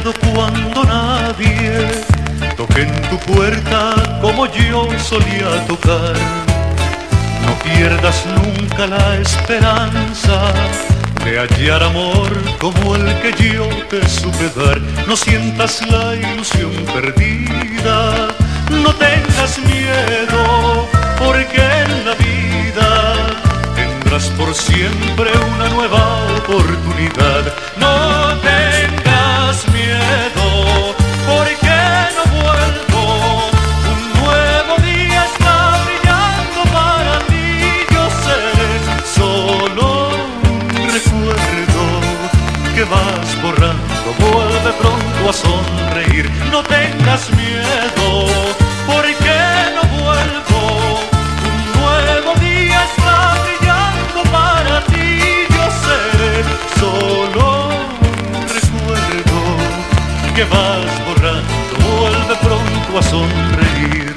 recuerdo cuando nadie toque en tu puerta como yo solía tocar. No pierdas nunca la esperanza de hallar amor como el que yo te supe dar. No sientas la ilusión perdida, no tengas miedo, porque en la vida tendrás por siempre una nueva oportunidad. No tengas miedo, porque no vuelvo. Un nuevo día está brillando para ti. Yo seré solo un recuerdo que vas borrando. Vuelve pronto a sonreír. No tengas miedo, porque no vuelvo. Un nuevo día está brillando para ti. Yo seré solo un recuerdo que vas borrando. Vuelve pronto a sonreír.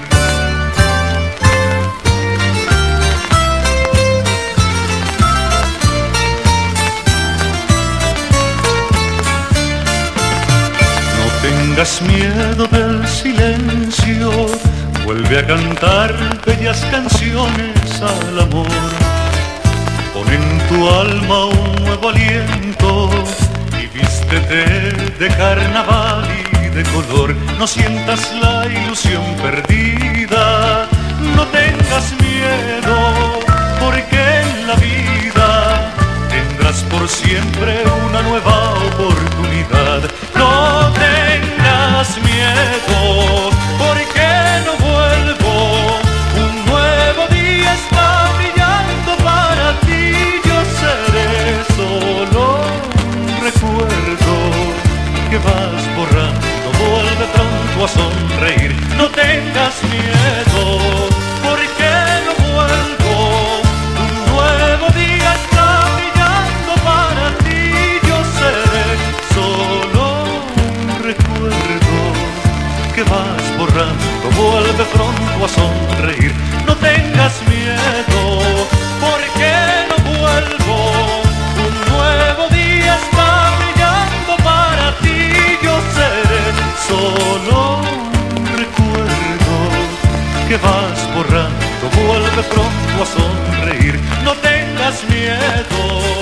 No tengas miedo del silencio, vuelve a cantar bellas canciones al amor. Pon en tu alma un nuevo aliento y vístete de carnaval y de color. No sientas la ilusión perdida, no tengas miedo, porque en la vida tendrás por siempre una nueva oportunidad. No tengas miedo, porque no vuelvo. Un nuevo día está brillando para ti. Yo seré solo un recuerdo que vas borrando. Vuelve pronto a sonreír. No tengas miedo, porque no vuelvo. Un nuevo día está brillando para ti. Yo seré solo un recuerdo que vas borrando. Vuelve pronto a sonreír. No tengas miedo, porque no vuelvo. Un nuevo día está brillando para ti. Yo seré solo un recuerdo que vas borrando. Vuelve pronto a sonreír. No tengas miedo.